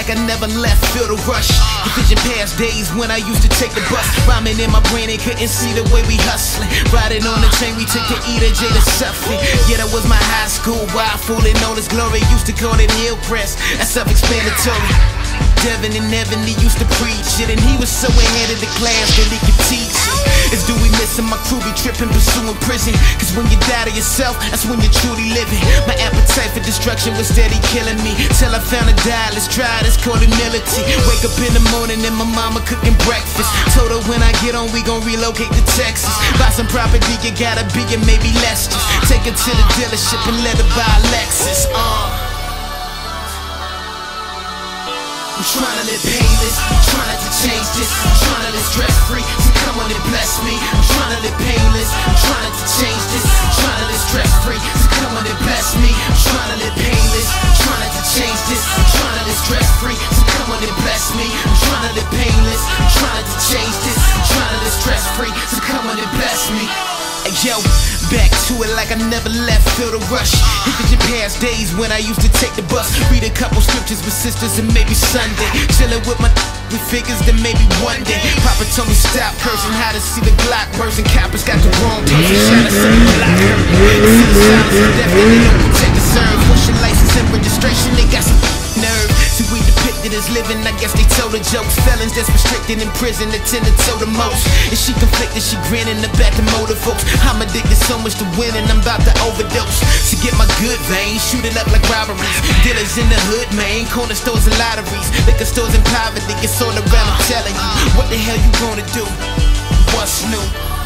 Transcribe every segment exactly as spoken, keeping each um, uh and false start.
like I never left, feel the rush. Envision past days when I used to take the bus. Rhyming in my brain, they couldn't see the way we hustling. Riding on the train, we took the E to J to Suffolk. Yeah, that was my high school, wild fooling on his glory. Used to call it Hillcrest, that's self-explanatory. Devin and Evan, he used to preach it, and he was so ahead of the class that he could teach it. It's do we missing my crew, be tripping, pursuing prison. Cause when you die to yourself, that's when you're truly living. My appetite for destruction was steady killing me, till I found a dial, let's try it, it's called humility. Wake up in the morning and my mama cooking breakfast. Told her when I get on, we gon' relocate to Texas. Buy some property, you gotta be and maybe less. Just take her to the dealership and let her buy a Lexus. Uh. I'm tryna live painless, I'm trying to change this. I'm tryna live stress free, so come on and bless me. I'm tryna live painless, I'm trying to change this. I'm tryna live stress free, so come on and bless me. I'm tryna live painless, I'm trying to change this. I'm tryna live stress free, so come on and bless me. I'm tryna live painless, I'm trying to change this. I'm tryna live stress free, so come on and bless me. Hey yo, back to it like I never left, feel the rush. Envision past days when I used to take the bus. Read a couple scriptures with sisters and maybe Sunday. Chillin' with my with figures that maybe one day. Papa told me stop cursing, how to see the Glock bursting. Coppers got the wrong person, trying to see the block hurt. See the silence and definitely don't protect the serve. Push your license and registration, they got some nerve. See we depicted as living, I guess they told the jokes. Felons that's restricted in prison that tend to tell the most. And she conflicted, she grinning the back to motor folks. I'm addicted so much to winning, I'm about to overdose. To get my good vein, shoot it up like robberies. Dealers in the hood, man, corner stores and lotteries. Liquor stores in poverty, it's all around, I'm telling you. What the hell you gonna do? What's new?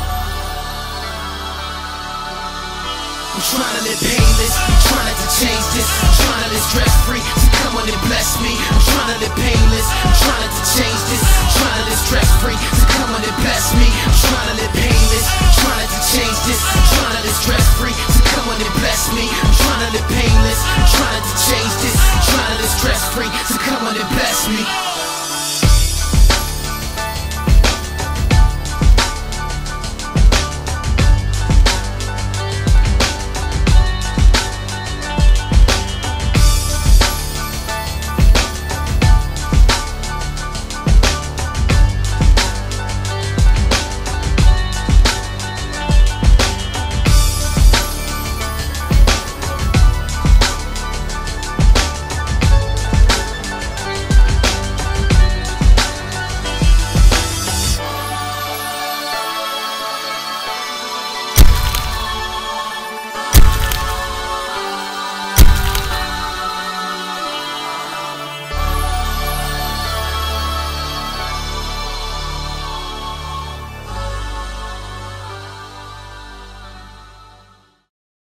I'm tryna live painless, I'm trying to change this. I'm tryna live stress free, so come on and bless me. I'm tryna live painless, I'm trying to change this. I'm tryna live stress free, so come on and bless me. I'm tryna live painless, I'm trying to change this. I'm tryna live stress free, so come on and bless me. I'm tryna live painless, I'm trying to change this. I'm tryna live stress free, so come on and bless me.